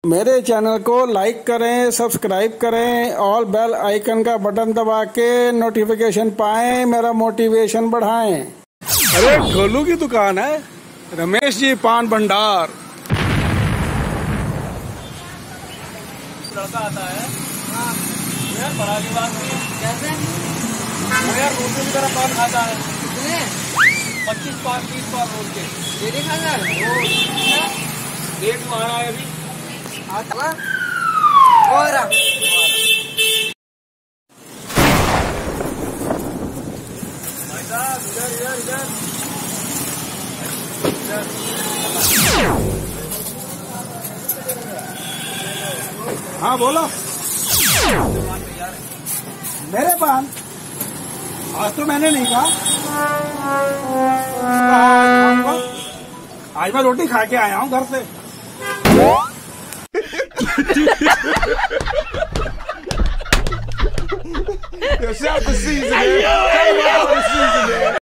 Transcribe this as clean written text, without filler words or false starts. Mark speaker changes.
Speaker 1: मेरे चैनल को लाइक करें, सब्सक्राइब करें और बेल आइकन का बटन दबा के नोटिफिकेशन पाएं, मेरा मोटिवेशन बढ़ाएं। अरे गोलू की दुकान है, रमेश जी पान भंडार।
Speaker 2: लड़का आता है यार, बड़ा की बात नहीं है। कैसे वो यार रोज की तरह पान खाता है। कितने 25 पान 30 पान रोज के डेली खाता है। एक मारा है अभी और भाई साहब इधर इधर इधर
Speaker 1: हाँ बोलो। मेरे पान आज तो मैंने नहीं कहा, आज मैं रोटी खा के आया हूँ घर से।
Speaker 3: Yo, shout out to Season, man.